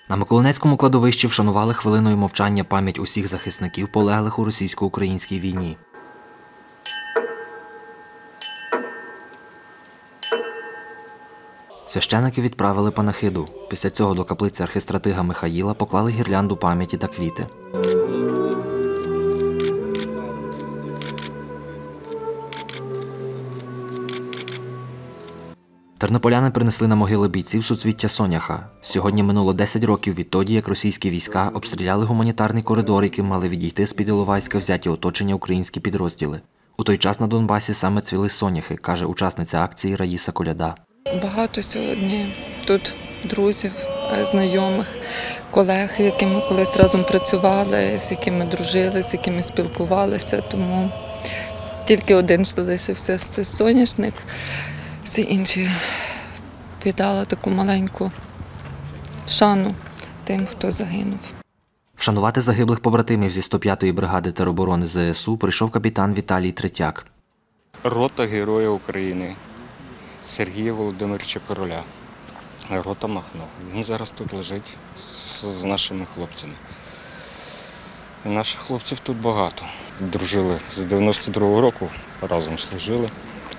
На Миколинецькому кладовищі вшанували хвилиною мовчання пам'ять усіх захисників, полеглих у російсько-українській війні. Священики відправили панахиду. Після цього до каплиці архистратига Михаїла поклали гірлянду пам'яті та квіти. Тернополяни принесли на могили бійців суцвіття соняха. Сьогодні минуло 10 років відтоді, як російські війська обстріляли гуманітарний коридор, яким мали відійти з-під Іловайська взяті оточення українські підрозділи. У той час на Донбасі саме цвіли соняхи, каже учасниця акції Раїса Коляда. Багато сьогодні тут друзів, знайомих, колег, якими колись разом працювали, з якими дружили, з якими спілкувалися, тому тільки один залишився – це соняшник. Всі інші віддали таку маленьку шану тим, хто загинув. Вшанувати загиблих побратимів зі 105-ї бригади тероборони ЗСУ прийшов капітан Віталій Третяк. Рота Героя України Сергія Володимировича Короля. Рота Махно. Він зараз тут лежить з нашими хлопцями. І наших хлопців тут багато. Дружили з 92-го року, разом служили.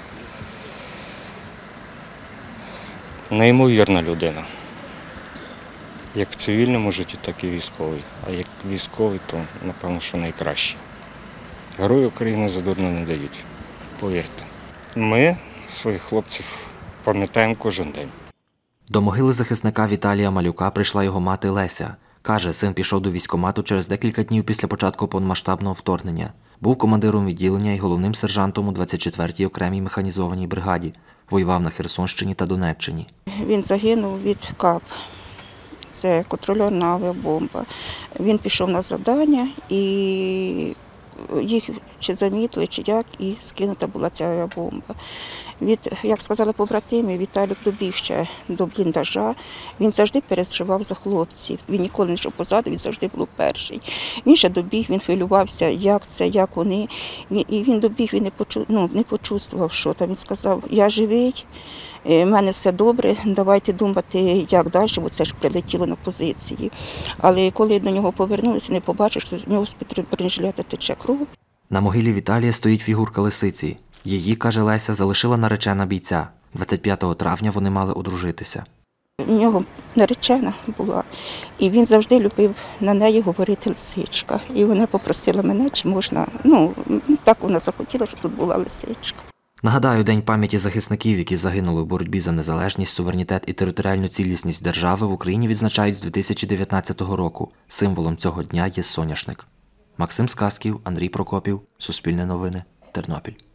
Неймовірна людина. Як в цивільному житті, так і військовий. А як військовий, то, напевно, що найкраще. Герої України задурно не дають, повірте. Ми своїх хлопців пам'ятаємо кожен день. До могили захисника Віталія Малюка прийшла його мати Леся. Каже, син пішов до військкомату через декілька днів після початку повномасштабного вторгнення. Був командиром відділення і головним сержантом у 24-й окремій механізованій бригаді. Воював на Херсонщині та Донеччині. Він загинув від КАП. Це контрольована авіабомба. Він пішов на завдання і їх чи замітили, чи як, і скинута була ця авіабомба. Як сказали побратими, Віталік добіг ще до бліндажа. Він завжди переживав за хлопців. Він ніколи не йшов позаду, він завжди був перший. Він ще добіг, він хвилювався, як це, як вони. І він добіг, він не почувствував, що там. Він сказав, я живий, в мене все добре, давайте думати, як далі, бо це ж прилетіло на позиції. Але коли до нього повернулися, не побачив, що з нього з-під бронежилета тече кров. На могилі Віталія стоїть фігурка лисиці. Її, каже Леся, залишила наречена бійця. 25 травня вони мали одружитися. У нього наречена була, і він завжди любив на неї говорити лисичка. І вона попросила мене, чи можна, так вона захотіла, щоб тут була лисичка. Нагадаю, День пам'яті захисників, які загинули в боротьбі за незалежність, суверенітет і територіальну цілісність держави, в Україні відзначають з 2019 року. Символом цього дня є соняшник. Максим Сказків, Андрій Прокопів, Суспільне новини, Тернопіль.